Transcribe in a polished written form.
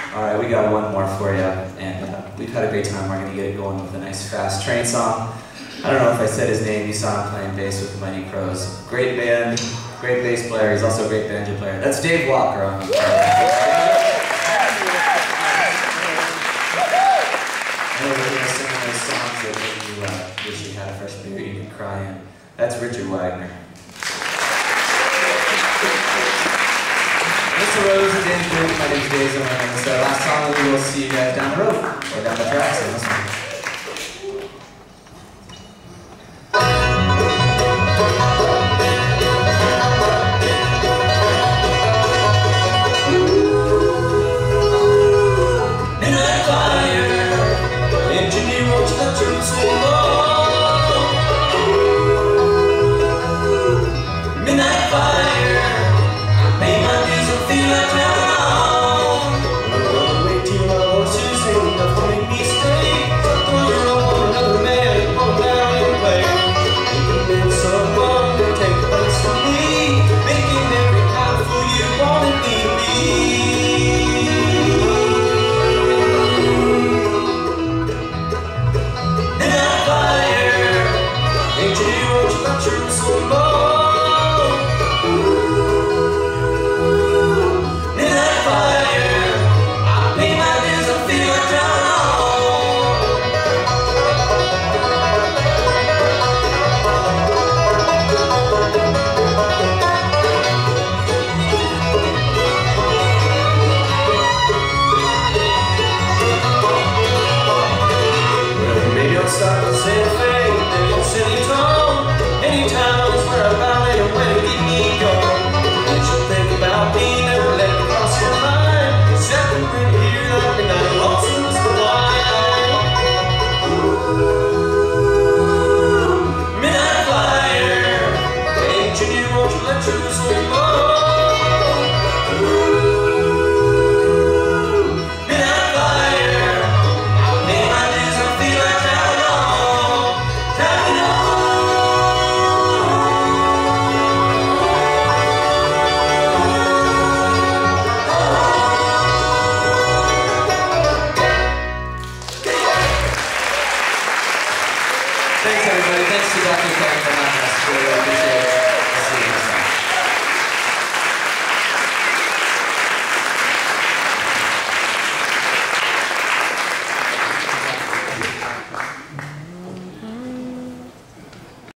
All right, we got one more for you, and we've had a great time. We're going to get it going with a nice, fast train song. I don't know if I said his name. You saw him playing bass with the Mighty Crows. Great band, great bass player. He's also a great banjo player. That's Dave Walker on the guitar. And we're going to sing those songs that make you wish you had a fresh beer you could cry in. That's Richard Wagner. Mr. Rose and Danny Blue, my name's Dave. Last song, we will see you guys down the road, or down the tracks on this one.